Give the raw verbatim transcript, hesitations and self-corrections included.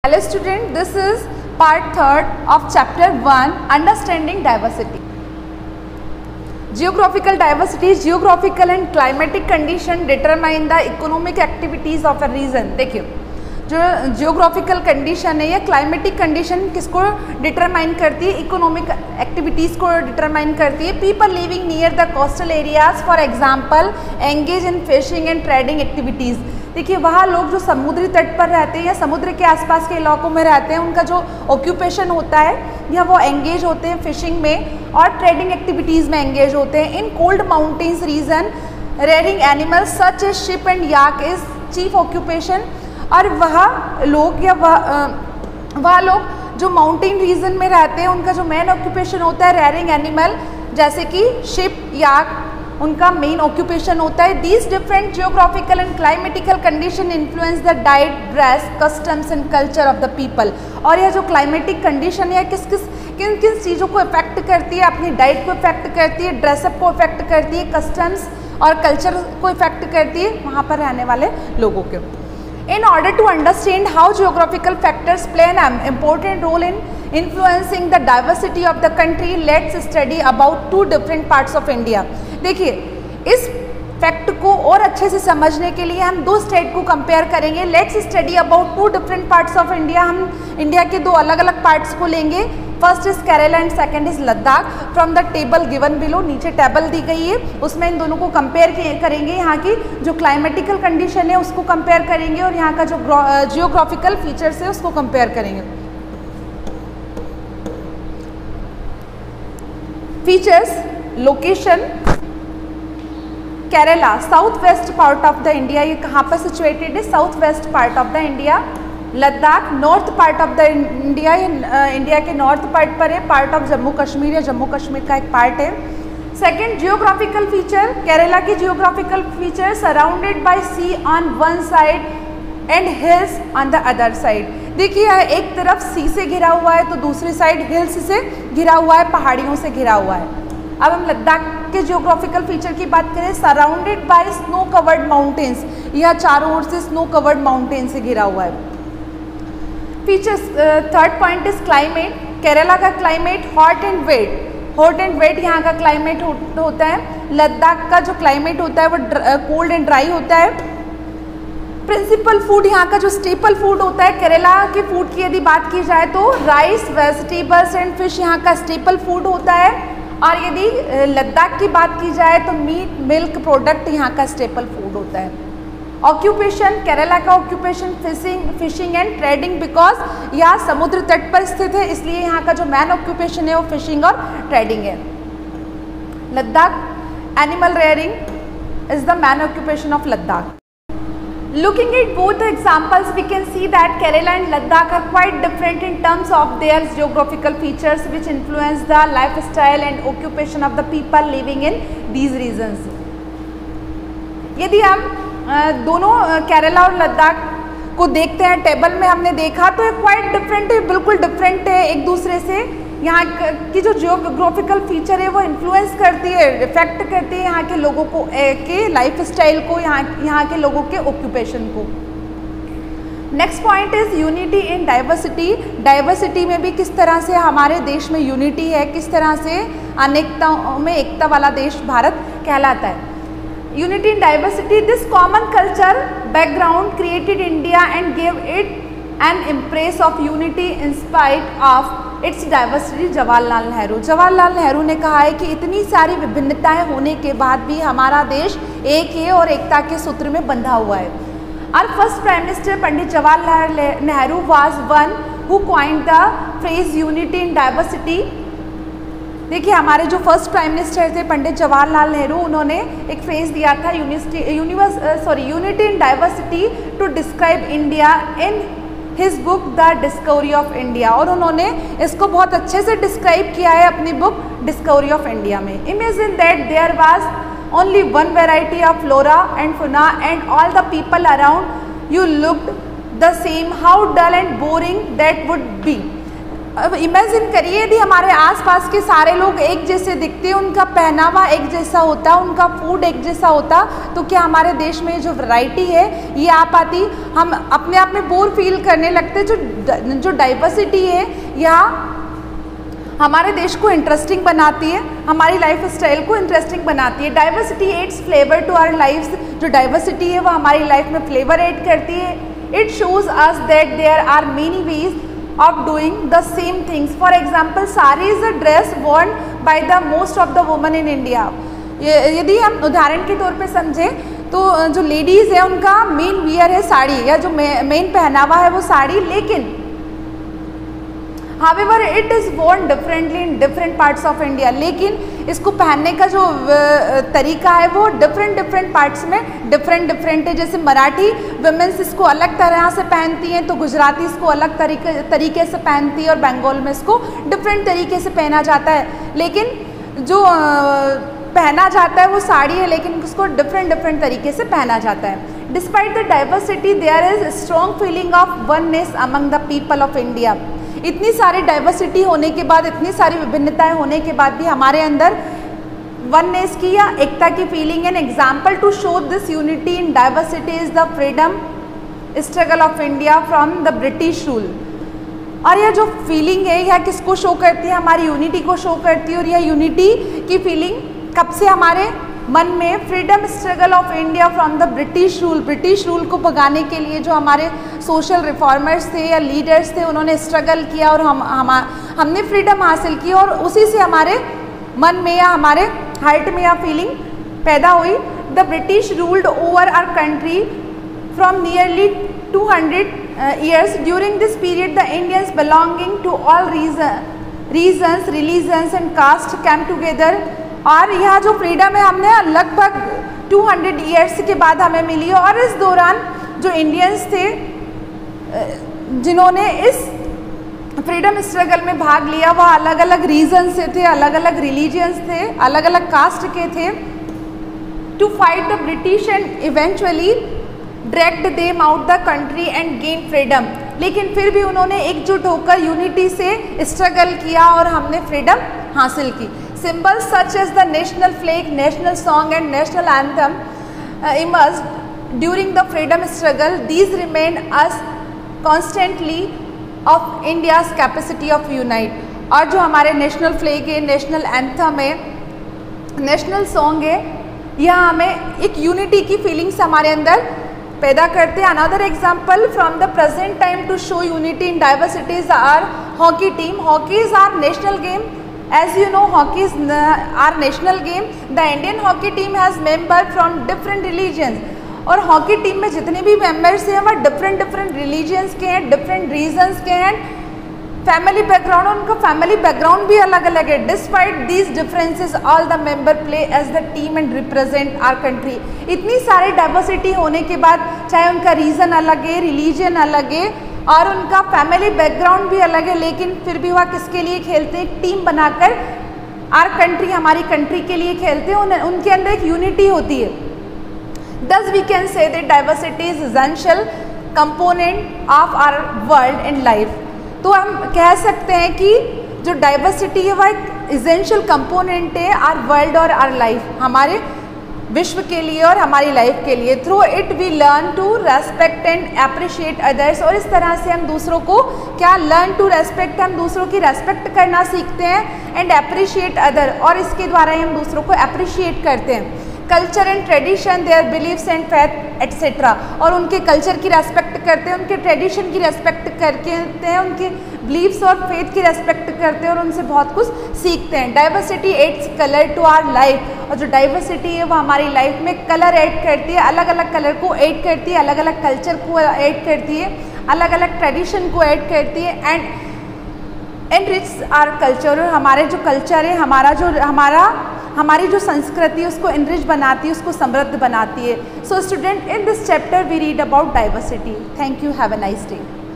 Hello student, this is part third of chapter one, understanding diversity. Geographical diversity, geographical and climatic condition determine the economic activities of a region. देखिए जो geographical condition है या climatic condition किसको determine करती है, economic activities को determine करती है. People living near the coastal areas for example engage in fishing and trading activities. देखिए वहाँ लोग जो समुद्री तट पर रहते हैं या समुद्र के आसपास के इलाकों में रहते हैं, उनका जो ऑक्यूपेशन होता है या वो एंगेज होते हैं फिशिंग में और ट्रेडिंग एक्टिविटीज़ में एंगेज होते हैं. In cold mountains region rearing animals such as sheep and yak is chief occupation. और वह लोग या वह वह लोग जो माउंटेन रीजन में रहते हैं, उनका जो मेन ऑक्यूपेशन होता है रेयरिंग एनिमल, जैसे कि शिप याक उनका मेन ऑक्यूपेशन होता है. These different geographical and climatical condition influence the diet, dress, customs and culture of the people. और यह जो क्लाइमेटिक कंडीशन है किस किस किन किन चीज़ों को इफेक्ट करती है, अपनी डाइट को इफेक्ट करती है, ड्रेसअप को इफेक्ट करती है, कस्टम्स और कल्चर को इफेक्ट करती है वहाँ पर रहने वाले लोगों के. In order to understand how geographical factors play an important role in influencing the diversity of the country, let's study about two different parts of India. देखिए इस फैक्ट को और अच्छे से समझने के लिए हम दो स्टेट को कंपेयर करेंगे. Let's study about two different parts of India. हम इंडिया के दो अलग अलग पार्ट्स को लेंगे. First is Kerala and second is Ladakh. From the table given below, नीचे टेबल दी गई है, उसमें इन दोनों को कंपेयर करेंगे. यहाँ की जो क्लाइमेटिकल कंडीशन है उसको कंपेयर करेंगे और यहाँ का जो जियोग्राफिकल फीचर्स है उसको कंपेयर करेंगे. Features, location. Kerala south west part of the India, ये कहाँ पर सिचुएटेड है, south west part of the India. Ladakh north part of the India, India के नॉर्थ पार्ट पर है, पार्ट ऑफ जम्मू कश्मीर या जम्मू कश्मीर का एक पार्ट है. सेकंड जियोग्राफिकल फीचर, केरला की geographical feature surrounded by sea on one side and hills on the other side. देखिए एक तरफ सी से घिरा हुआ है तो दूसरी साइड हिल्स से घिरा हुआ है, पहाड़ियों से घिरा हुआ है. अब हम लद्दाख के जियोग्राफिकल फीचर की बात करें, surrounded by snow covered mountains, यह चारों ओर से स्नो कवर्ड माउंटेन से घिरा हुआ है. Features, third point is climate. Kerala का climate hot and wet, hot and wet यहाँ का क्लाइमेट हो, होता है. लद्दाख का जो क्लाइमेट होता है वो कोल्ड एंड ड्राई होता है. प्रिंसिपल फूड यहाँ का जो स्टेपल फूड होता है, केरला के फूड की यदि बात की जाए तो राइस, वेजिटेबल्स एंड फिश यहाँ का स्टेपल फूड होता है. और यदि लद्दाख की बात की जाए तो मीट, मिल्क प्रोडक्ट यहाँ का स्टेपल फूड होता है. ऑक्यूपेशन, केरला का occupation fishing fishing and trading, because यह समुद्र तट पर स्थित है इसलिए यहाँ का जो मैन ऑक्यूपेशन है वो फिशिंग और ट्रेडिंग है. Ladakh animal rearing is the main occupation of Ladakh. Looking at both the examples, we can see that Kerala and Ladakh are quite different in terms of their geographical features which influence the lifestyle and occupation of the people living in these regions. यदि हम दोनों केरला और लद्दाख को देखते हैं, table में हमने देखा तो ये क्वाइट डिफरेंट है, बिल्कुल डिफरेंट है एक दूसरे से. यहाँ की जो जियोग्राफिकल फीचर है वो इन्फ्लुएंस करती है, इफेक्ट करती है यहाँ के लोगों को के लाइफ स्टाइल को, यहाँ यहाँ के लोगों के ऑक्यूपेशन को. Next point is unity in diversity. Diversity में भी किस तरह से हमारे देश में यूनिटी है, किस तरह से अनेकताओं में एकता वाला देश भारत कहलाता है. Unity in diversity, this common culture background created India and give it an impress of unity in spite of its diversity. Jawaharlal Nehru Jawaharlal Nehru ने कहा है कि इतनी सारी विभिन्नताएं होने के बाद भी हमारा देश एक है और एकता के सूत्र में बंधा हुआ है. Our first Prime Minister Pandit Jawaharlal Nehru was one who coined the phrase unity in diversity. देखिए हमारे जो फर्स्ट प्राइम मिनिस्टर थे पंडित जवाहरलाल नेहरू, उन्होंने एक फ्रेज दिया था universe sorry unity in diversity to describe India in his book the discovery of India. और उन्होंने इसको बहुत अच्छे से डिस्क्राइब किया है अपनी बुक डिस्कवरी ऑफ इंडिया में. Imagine that there was only one variety of flora and fauna and all the people around you looked the same, how dull and boring that would be. अब imagine करिए यदि हमारे आसपास के सारे लोग एक जैसे दिखते, उनका पहनावा एक जैसा होता, उनका फूड एक जैसा होता, तो क्या हमारे देश में जो वैरायटी है ये आ पाती? हम अपने आप में बोर फील करने लगते। जो जो डाइवर्सिटी है यहाँ हमारे देश को इंटरेस्टिंग बनाती है, हमारी लाइफ स्टाइल को इंटरेस्टिंग बनाती है। Diversity adds flavour to our lifes. जो डाइवर्सिटी है वो हमारी लाइफ में फ्लेवर ऐड करती है। It shows us that there are many ways of doing the same things. For example, sari is a dress worn by the most of the women in India. यदि हम उदाहरण के तौर पे समझें तो जो लेडीज़ है उनका मेन वियर है साड़ी, या जो मेन पहनावा है वो साड़ी, लेकिन however it is worn differently in different parts of India. लेकिन इसको पहनने का जो तरीका है वो डिफरेंट डिफरेंट पार्ट्स में डिफरेंट डिफरेंट है। जैसे मराठी वुमेन्स इसको अलग तरह से पहनती हैं, तो गुजराती इसको अलग तरीके तरीके से पहनती है, और बंगाल में इसको डिफरेंट तरीके से पहना जाता है। लेकिन जो पहना जाता है वो साड़ी है, लेकिन उसको डिफरेंट डिफरेंट तरीके से पहना जाता है। Despite the diversity there is strong feeling of oneness among the people of India. इतनी सारी डाइवर्सिटी होने के बाद, इतनी सारी विभिन्नताएं होने के बाद भी हमारे अंदर वननेस की या एकता की feeling. An example to show this unity in diversity is the freedom struggle of India from the British rule. और यह जो फीलिंग है यह किसको शो करती है? हमारी यूनिटी को शो करती है। और यह यूनिटी की फीलिंग कब से हमारे मन में? Freedom struggle of India from the British rule. British rule को भगाने के लिए जो हमारे सोशल रिफॉर्मर्स थे या लीडर्स थे, उन्होंने स्ट्रगल किया और हम हम हमने फ्रीडम हासिल की, और उसी से हमारे मन में या हमारे हार्ट में या फीलिंग पैदा हुई। The British ruled over our country from nearly two hundred years. During this period the Indians belonging to all region regions religions and caste came together. और यह जो फ्रीडम है हमने लगभग टू हंड्रेड ईयर्स के बाद हमें मिली है। और इस दौरान जो इंडियंस थे जिन्होंने इस फ्रीडम स्ट्रगल में भाग लिया, वह अलग अलग रीजन से थे, अलग अलग रिलीजियंस थे, अलग अलग कास्ट के थे। To fight the British and eventually dragged them out the country and gain freedom. लेकिन फिर भी उन्होंने एकजुट होकर यूनिटी से स्ट्रगल किया और हमने फ्रीडम हासिल की। Symbols such as the national flag, national song and national anthem uh, emerged during the freedom struggle. These remain us constantly of India's capacity of unite. और जो हमारे नेशनल फ्लैग है, नेशनल एंथम है, national song है, यह हमें एक unity की फीलिंग्स हमारे अंदर पैदा करते हैं। Another example from the present time to show unity in diversities our hockey team. Hockey is our national game. As you know, hockey is our national game. The Indian hockey team has members from different religions. और hockey team में जितने भी members हैं वह different different religions के हैं, different regions के हैं। फैमिली बैकग्राउंड, उनका फैमिली बैकग्राउंड भी अलग अलग है। Despite these differences all the member play as the team and represent our country. इतनी सारी डाइवर्सिटी होने के बाद, चाहे उनका रीजन अलग है, रिलीजन अलग है और उनका फैमिली बैकग्राउंड भी अलग है, लेकिन फिर भी वह किसके लिए खेलते हैं? एक टीम बनाकर आर कंट्री, हमारी कंट्री के लिए खेलते हैं। उन, उनके अंदर एक यूनिटी होती है। Thus we can say that diversity is essential component of our world and life. तो हम कह सकते हैं कि जो डाइवर्सिटी है वह एक एसेंशियल कंपोनेंट है आर वर्ल्ड और आर लाइफ, हमारे विश्व के लिए और हमारी लाइफ के लिए। Through it we learn to respect and appreciate others. और इस तरह से हम दूसरों को क्या लर्न टू रेस्पेक्ट, हम दूसरों की रेस्पेक्ट करना सीखते हैं। एंड अप्रिशिएट अदर, और इसके द्वारा ही हम दूसरों को अप्रिशिएट करते हैं। Culture and tradition, their beliefs and faith etcetera. और उनके कल्चर की रेस्पेक्ट करते हैं, उनके ट्रेडिशन की रेस्पेक्ट करते हैं, उनके बिलीव्स और फेथ की रेस्पेक्ट करते हैं और उनसे बहुत कुछ सीखते हैं। Diversity adds colour to our life. और जो डाइवर्सिटी है वो हमारी लाइफ में कलर ऐड करती है, अलग अलग कलर को ऐड करती है, अलग अलग कल्चर को ऐड करती है, अलग अलग ट्रेडिशन को ऐड करती है। एंड एनरिच आवर कल्चर, हमारे जो कल्चर है, हमारा जो हमारा हमारी जो संस्कृति है उसको एनरिच बनाती है, उसको समृद्ध बनाती है। So student, in this chapter we read about diversity. Thank you, have a nice day.